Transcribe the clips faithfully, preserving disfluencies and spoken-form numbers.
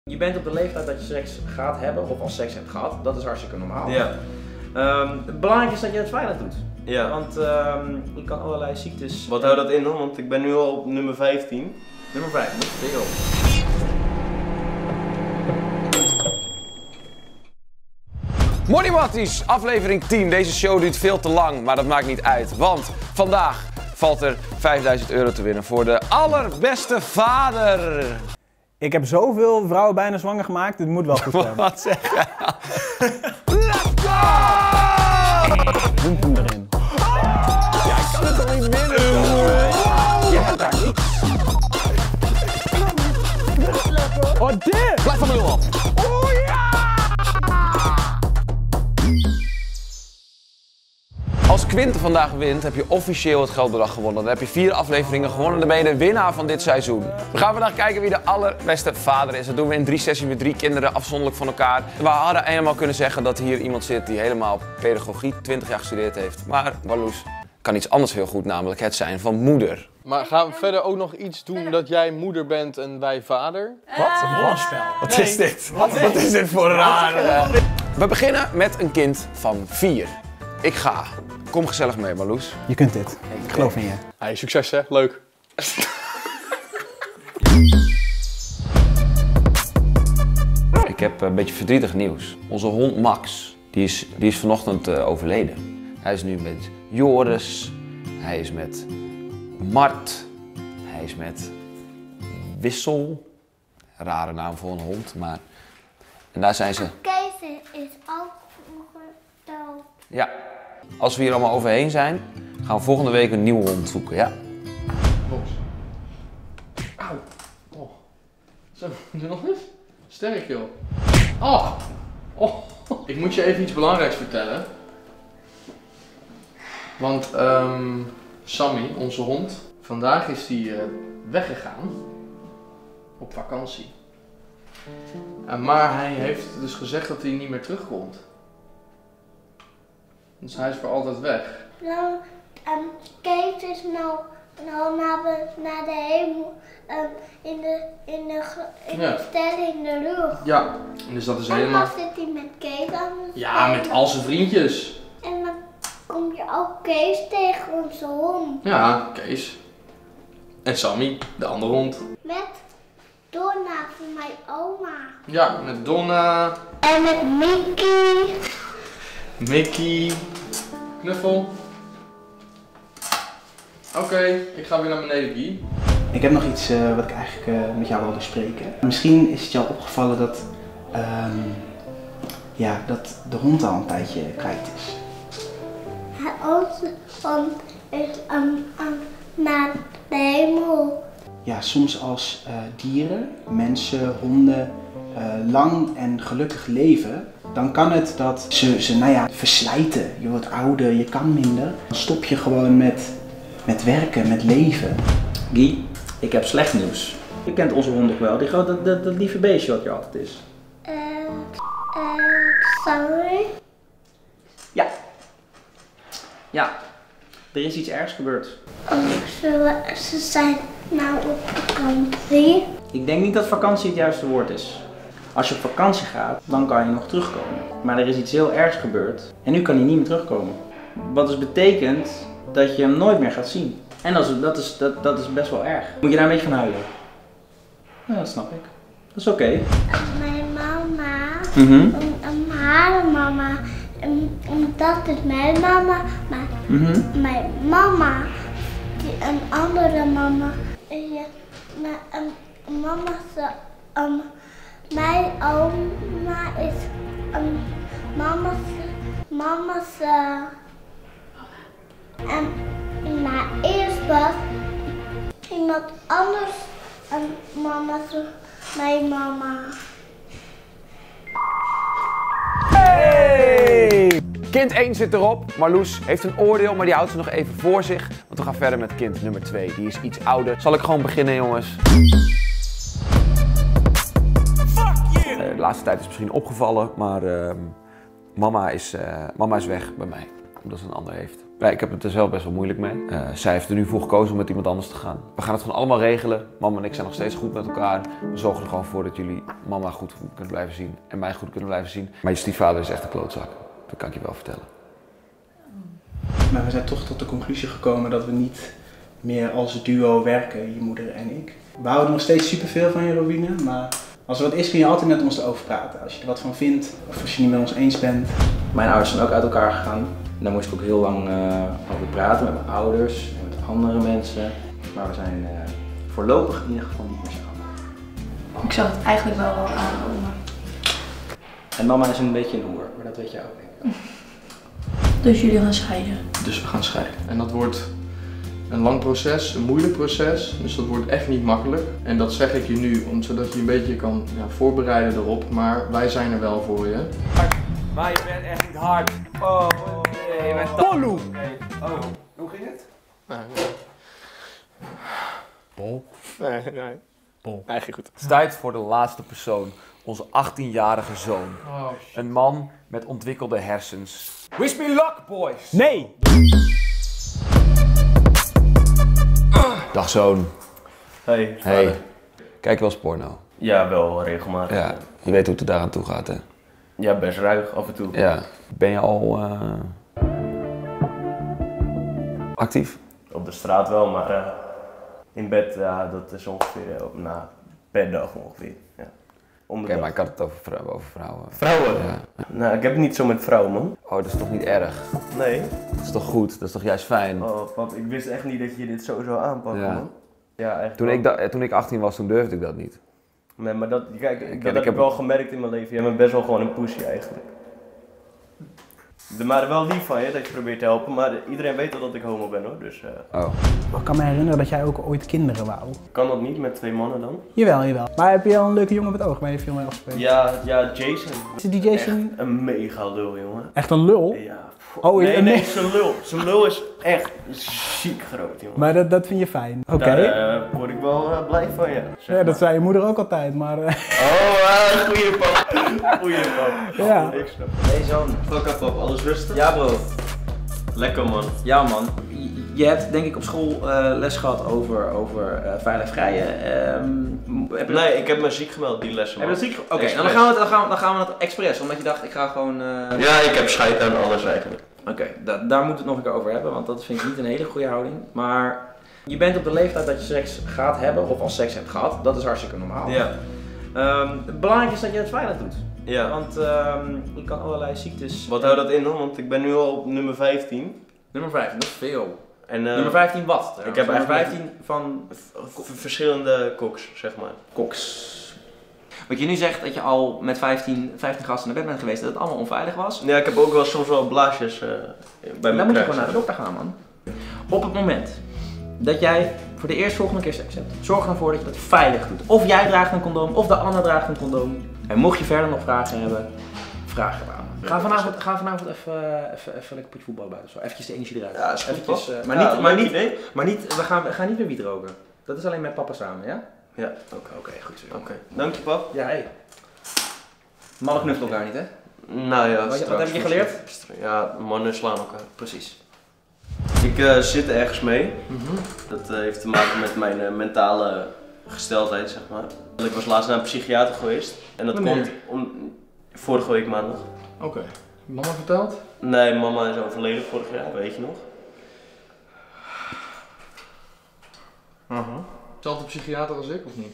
Je bent op de leeftijd dat je seks gaat hebben of al seks hebt gehad, dat is hartstikke normaal. Ja. Um, het belangrijk is dat je het veilig doet. Ja. Want um, je kan allerlei ziektes... Wat houdt dat in dan? Want ik ben nu al op nummer vijftien. Nummer vijf, moet je veel. Morning Matties, aflevering tien. Deze show duurt veel te lang, maar dat maakt niet uit. Want vandaag valt er vijfduizend euro te winnen voor de allerbeste vader. Ik heb zoveel vrouwen bijna zwanger gemaakt, dit moet wel goed zijn. Wat zeg je? Let's go! Dump hem erin. Ja, ik kan het toch niet winnen? Je hebt daar niks. Oh, dit! Blijf van de nul af. Oh ja! Als Quinte vandaag wint, heb je officieel het geldbedrag gewonnen. Dan heb je vier afleveringen gewonnen. Dan ben je de winnaar van dit seizoen. We gaan vandaag kijken wie de allerbeste vader is. Dat doen we in drie sessies met drie kinderen, afzonderlijk van elkaar. We hadden helemaal kunnen zeggen dat hier iemand zit die helemaal pedagogie twintig jaar gestudeerd heeft. Maar Marloes kan iets anders heel goed, namelijk het zijn van moeder. Maar gaan we verder ook nog iets doen dat jij moeder bent en wij vader? Wat? Een rollenspel. Wat is dit? Wat, Wat is dit voor raar? We beginnen met een kind van vier. Ik ga. Kom gezellig mee, Marloes. Je kunt dit. Ik geloof in je. Hey, succes hè, leuk. Ik heb een beetje verdrietig nieuws. Onze hond Max, die is, die is vanochtend uh, overleden. Hij is nu met Joris, hij is met Mart, hij is met Wissel. Rare naam voor een hond, maar... En daar zijn ze... Kees is ook vroeger dood. Ja. Als we hier allemaal overheen zijn, gaan we volgende week een nieuwe hond zoeken, ja? Box. Auw. Oh. Zo, doe nog eens. Sterk joh. Oh. Oh. Ik moet je even iets belangrijks vertellen. Want um, Sammy, onze hond, vandaag is die uh, weggegaan. Op vakantie. Uh, maar hij heeft dus gezegd dat hij niet meer terugkomt. Dus hij is voor altijd weg. Nou, um, Kees is nou, nou naar, de, naar de hemel, um, in de, in de, in Ja. de sterren in de lucht. Ja, dus dat is En helemaal... dan zit hij met Kees aan de Ja, met al zijn vriendjes. En dan kom je ook Kees tegen onze hond. Ja, Kees. En Sammy, de andere hond. Met Donna van mijn oma. Ja, met Donna, En met Mickey. Mickey, Knuffel. Oké, okay, ik ga weer naar beneden, Guy. Ik heb nog iets uh, wat ik eigenlijk uh, met jou wil bespreken. Misschien is het jou opgevallen dat, um, ja, dat de hond al een tijdje kwijt is. Onze hond is um, um, naar de hemel. Ja, soms als uh, dieren, mensen, honden uh, lang en gelukkig leven, dan kan het dat ze, ze nou ja, verslijten. Je wordt ouder, je kan minder. Dan stop je gewoon met, met werken, met leven. Guy, ik heb slecht nieuws. Je kent onze hond ook wel, die grote, dat, dat, dat lieve beestje wat er altijd is. Eh, uh, uh, sorry. Ja. Ja. Er is iets ergs gebeurd. Oh, ze, ze zijn nou op vakantie. Ik denk niet dat vakantie het juiste woord is. Als je op vakantie gaat, dan kan je nog terugkomen. Maar er is iets heel ergs gebeurd en nu kan hij niet meer terugkomen. Wat dus betekent dat je hem nooit meer gaat zien. En dat is, dat is, dat, dat is best wel erg. Moet je daar een beetje van huilen? Ja, dat snap ik. Dat is oké. Okay. Mijn mama, Mhm. um, um, haar mama, um, um, dat is mijn mama, maar Mhm. mijn mama, die een andere mama, ja, maar um, mama, ze, um, mijn oma is, um, mama's, mama's, uh, en maar eerst was iemand anders en mama's, mijn mama. Hey! Kind één zit erop. Marloes heeft een oordeel, maar die houdt ze nog even voor zich. Want we gaan verder met kind nummer twee. Die is iets ouder. Zal ik gewoon beginnen, jongens? Uh, de laatste tijd is misschien opgevallen, maar uh, mama, is, uh, mama is weg bij mij. Omdat ze een ander heeft. Ja, ik heb het er zelf best wel moeilijk mee. Uh, zij heeft er nu voor gekozen om met iemand anders te gaan. We gaan het gewoon allemaal regelen. Mama en ik zijn nog steeds goed met elkaar. We zorgen er gewoon voor dat jullie mama goed kunnen blijven zien en mij goed kunnen blijven zien. Maar je stiefvader is echt een klootzak. Dat kan ik je wel vertellen. Maar we zijn toch tot de conclusie gekomen dat we niet meer als duo werken, je moeder en ik. We houden nog steeds superveel van je, Robine, maar als er wat is kun je altijd met ons erover praten. Als je er wat van vindt of als je niet met ons eens bent. Mijn ouders zijn ook uit elkaar gegaan. En daar moest ik ook heel lang uh, over praten met mijn ouders en met andere mensen. Maar we zijn uh, voorlopig in ieder geval niet meer samen. Ik zag het eigenlijk wel wel aankomen. En mama is een beetje een hoer, maar dat weet jij ook denk ik. Dus jullie gaan scheiden? Dus we gaan scheiden. En dat wordt een lang proces, een moeilijk proces. Dus dat wordt echt niet makkelijk. En dat zeg ik je nu, om, zodat je een beetje kan ja, voorbereiden erop. Maar wij zijn er wel voor je. Maar je bent echt niet hard. Oh, nee, je bent Polo. Oh, hoe ging het? Nee, nee. Pol? Nee, nee. Pol. Nee, goed. Het is tijd voor de laatste persoon. Onze achttienjarige zoon. Oh, een man met ontwikkelde hersens. Wish me luck, boys! Nee! Dag zoon. Hey, Hey. vader. Kijk je wel eens porno? Ja, wel regelmatig. Ja. Je weet hoe het er daar aan toe gaat, hè? Ja, best ruig af en toe. Ja. Ben je al uh... actief? Op de straat wel, maar uh, in bed, ja, dat is ongeveer uh, na per dag ongeveer. Ja. Om de Oké, dag. maar ik had het over, vrou over vrouwen. Vrouwen? Ja. Nou, ik heb het niet zo met vrouwen, man. Oh, dat is toch niet erg? Nee. Dat is toch goed? Dat is toch juist fijn? Oh, pap, ik wist echt niet dat je dit zo zou aanpakken, Ja. man. Ja, eigenlijk Toen wel. ik, da toen ik achttien was, toen durfde ik dat niet. Nee, maar dat, kijk, dat ik heb heb- ik wel gemerkt in mijn leven. Jij bent best wel gewoon een pussy eigenlijk. De, maar wel lief van je dat je probeert te helpen, maar iedereen weet al dat ik homo ben hoor, dus uh, Oh. Ik kan me herinneren dat jij ook ooit kinderen wou. kan dat niet met twee mannen dan? Jawel, jawel. Maar heb je al een leuke jongen op het oog waar je veel mee afspreekt? Ja, ja, Jason. Is het die Jason Echt een mega lul, jongen. echt een lul? Ja. pff. Oh, nee, een nee, me- zijn lul. Zijn lul is echt ziek groot, jongen. Maar dat, dat vind je fijn. Oké. Daar uh, word ik wel uh, blij van, ja. Zeg Ja, maar. dat zei je moeder ook altijd, maar... uh, Oh, uh, goeie pap. Goeie pap. Ja. Ik snap. Hey zoon. Fuck up, pap. Alles rustig? Ja bro. Lekker, man. Ja man. Je- Je hebt denk ik op school uh, les gehad over, over uh, veilig vrijen. Um, heb je Nee, ik heb me ziek gemeld, die lessen, Heb man. je dat ziek? Oké, Expres. dan, gaan we het- dan, gaan we, dan gaan we het expres, omdat je dacht ik ga gewoon... Uh... Ja, ik heb scheid aan alles eigenlijk. Oké, da daar moeten we het nog een keer over hebben, want dat vind ik niet een hele goede houding. Maar je bent op de leeftijd dat je seks gaat hebben, of al seks hebt gehad, dat is hartstikke normaal. Ja. Um, het belangrijke is dat je het veilig doet. Ja. Want um, je kan allerlei ziektes... Wat houdt dat in dan? Want ik ben nu al op nummer vijftien. Nummer vijftien, dat is veel. En, uh, Nummer vijftien wat? trouwens? ik heb nummer eigenlijk- vijftien van v- verschillende koks, zeg maar. koks. Wat je nu zegt dat je al met vijftien, vijftien gasten naar bed bent geweest, dat het allemaal onveilig was. Ja, ik heb ook wel soms wel blaasjes uh, bij Dan mijn moet je kruis. gewoon naar de dokter gaan, man. Op het moment dat jij voor de eerstvolgende keer seks hebt, zorg ervoor dat je dat veilig doet. Of jij draagt een condoom, of de ander draagt een condoom. En mocht je verder nog vragen hebben, vraag het aan me. Ga vanavond, ga vanavond even, even, even lekker potje voetballen buiten. Zo. Eventjes de energie eruit. Ja, is goed, Eventjes, pap. uh, maar, Ja, niet, maar, leuk niet, idee. maar niet, we gaan, we gaan niet meer wiet roken. Dat is alleen met papa samen, ja? Ja, oké. Oké, goed zo. Oké. Dank je, pap. Ja, hé. Hey. Mannen knuffelen elkaar niet, hè? Nou ja, Wat, straks wat heb je misschien. geleerd? Ja, mannen slaan elkaar. Precies. Ik uh, zit ergens mee. Mhm. Dat uh, heeft te maken met mijn uh, mentale gesteldheid, zeg maar. Ik was laatst naar een psychiater geweest. En dat Wanneer? komt om... vorige week maandag. Oké. Okay. Mama verteld? Nee, mama is overleden vorig jaar, weet je nog. Uh-huh. Zelfde psychiater als ik, of niet?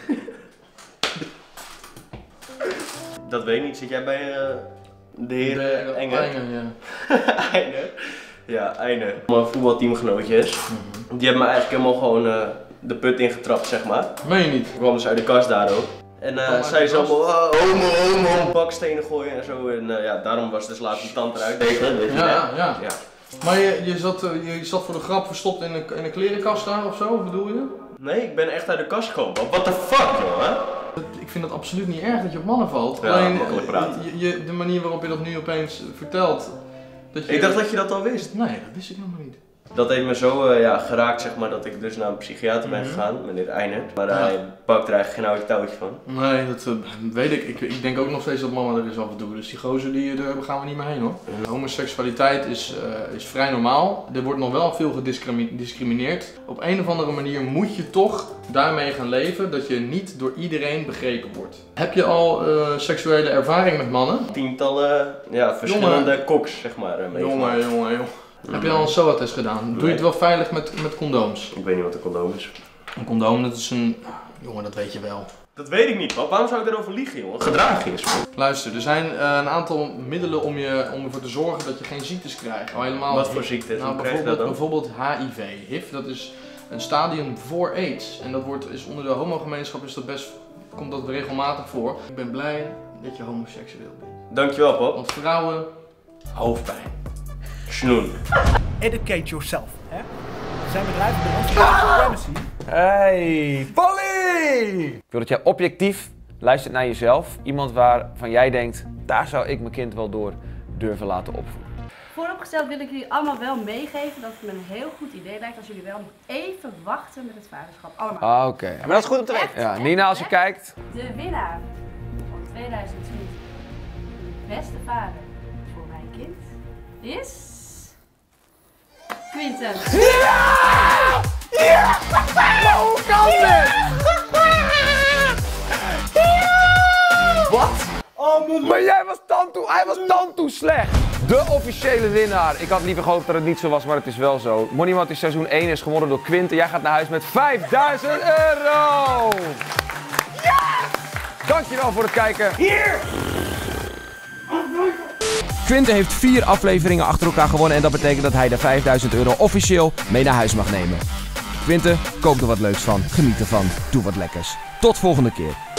Dat weet ik niet. Zit jij bij uh, de heer De- uh, Enger? Enger, ja. Einde. Ja, Einde. Mijn voetbalteamgenootjes. Mhm. Die hebben me eigenlijk helemaal gewoon uh, de put ingetrapt, zeg maar. Meen je niet? Ik kwam dus uit de kast daar ook. En uh, Kwam uit zij de ze kast? allemaal, oh, homo, homo, bakstenen gooien en zo. En uh, ja, daarom was dus laatst die tand eruit. Tegen, weet je Ja, wel. ja, ja. Ja. Maar je, je, zat, uh, je zat voor de grap verstopt in een, in een klerenkast daar of zo, wat bedoel je? Nee, ik ben echt uit de kast gekomen. What the fuck, jongen? Dat- Ik vind het absoluut niet erg dat je op mannen valt. Ja, Alleen makkelijk praten. je, je, de manier waarop je dat nu opeens vertelt. Dat je... Ik dacht dat je dat al wist. Nee, dat wist ik helemaal niet. Dat heeft me zo uh, ja, geraakt, zeg maar, dat ik dus naar een psychiater ben Mm-hmm. gegaan, meneer Einert. Maar uh, Ja. hij pakt er eigenlijk geen oude touwtje van. Nee, dat uh, weet ik. ik. Ik denk ook nog steeds dat mama er is af en toe. Dus die gozer, die, daar gaan we niet meer heen hoor. Ja. Homoseksualiteit is, uh, is vrij normaal. Er wordt nog wel veel gediscrimineerd. Op een of andere manier moet je toch daarmee gaan leven dat je niet door iedereen begrepen wordt. Heb je al uh, seksuele ervaring met mannen? Tientallen ja, verschillende jongen. koks, zeg maar. Uh, jongen, jongen, jongen. Mm. Heb je al een S O A-test gedaan? Doe Nee. je het wel veilig met, met condooms? Ik weet niet wat een condoom is. Een condoom, dat is een... Jongen, dat weet je wel. Dat weet ik niet, pap. Waarom zou ik erover liegen, jongen? Gedraging is goed. Luister, er zijn uh, een aantal middelen om, je, om ervoor te zorgen dat je geen ziektes krijgt. Al helemaal Wat voor ziektes? Nou, bijvoorbeeld, bijvoorbeeld H I V. H I V, dat is een stadium voor AIDS. En dat wordt, is onder de homogemeenschap is dat best, komt dat regelmatig voor. Ik ben blij dat je homoseksueel bent. Dankjewel, pap. Want vrouwen, hoofdpijn. Snoen. Educate yourself. Hè? Er zijn bedrijven bij ons, Supremacy. Hey, Polly! Ik wil dat jij objectief luistert naar jezelf. Iemand waarvan jij denkt, daar zou ik mijn kind wel door durven laten opvoeden. Vooropgesteld wil ik jullie allemaal wel meegeven dat het me een heel goed idee lijkt als jullie wel nog even wachten met het vaderschap. Allemaal. Ah, oké. Okay. Maar dat is goed om te weten. Ja, Nina, als je kijkt. De winnaar van tweeduizend twintig, de beste vader voor mijn kind, is... Quinten. Ja! Ja! Maar hoe kan dit? Ja! Wat? Oh, maar jij was tandtoe, hij was tandtoe slecht. De officiële winnaar. Ik had liever gehoopt dat het niet zo was, maar het is wel zo. Money is seizoen één is gewonnen door Quinten. Jij gaat naar huis met vijfduizend euro. Ja! Dankjewel voor het kijken. Hier! Quinten heeft vier afleveringen achter elkaar gewonnen en dat betekent dat hij de vijfduizend euro officieel mee naar huis mag nemen. Quinten, koop er wat leuks van, geniet ervan, doe wat lekkers. Tot volgende keer.